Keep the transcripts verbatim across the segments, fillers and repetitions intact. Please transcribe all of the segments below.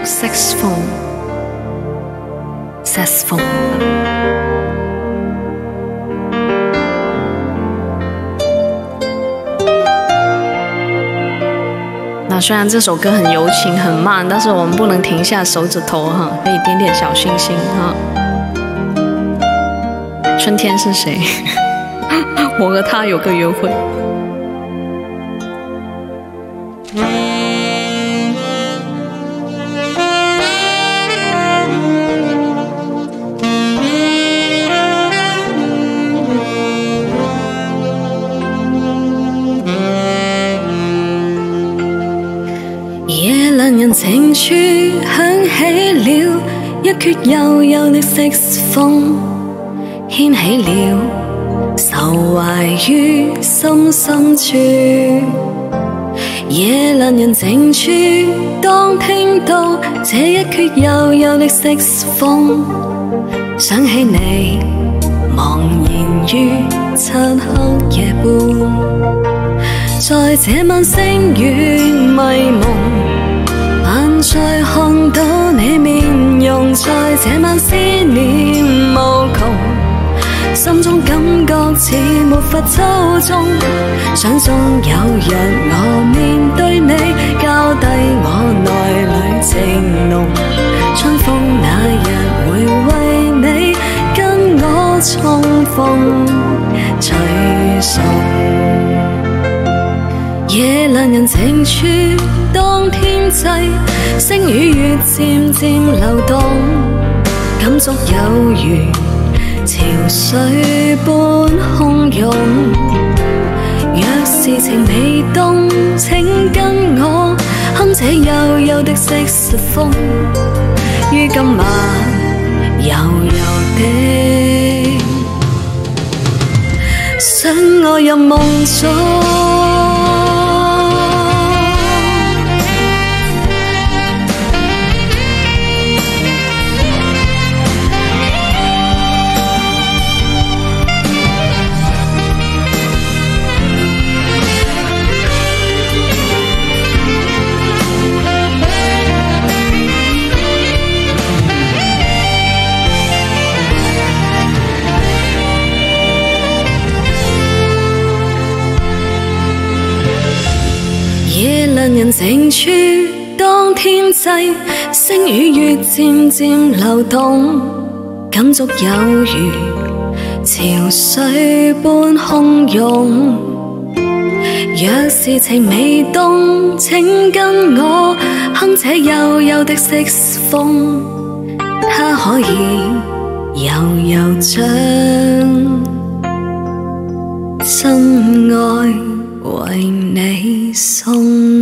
saxophone saxophone。那虽然这首歌很柔情很慢，但是我们不能停下手指头哈，可以点点小星星哈。春天是谁？我和他有个约会。 夜闌人情處響起了一闕幽幽的色風，掀起了愁懷於心深處。夜闌人靜處，當聽到這一闕幽幽的色風，想起你茫然於漆黑夜半。在這晚星月迷蒙，還在看到你面容，在這晚思念無窮，心中感覺似沒法操縱。想中有日我面對你，交低我內裏情濃，春風那日會為你跟我重逢隨送。夜闌人靜處，當天際，星與月漸漸流動，感觸有如潮水般洶湧。若是情未凍，請跟我哼這幽幽的色士風，於今晚柔柔的想我入夢中。夜闌人靜處，當天際，星與月漸漸流動，感觸有如潮水般洶湧。若是情未凍，請跟我哼這幽幽的色士風，它可以柔柔將真愛為你送。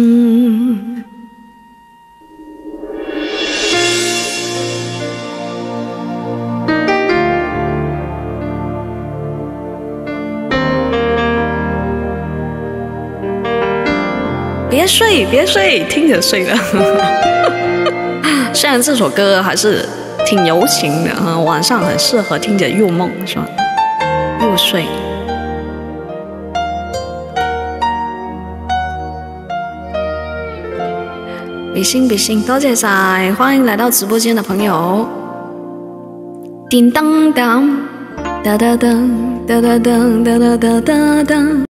别睡，别睡，听着睡了。虽然这首歌还是挺柔情的啊，晚上很适合听着入梦，是吧？入睡。比心比心，多謝晒，歡迎來到直播間的朋友。叮當當，噠噠當，噠噠當，噠噠噠噠噠。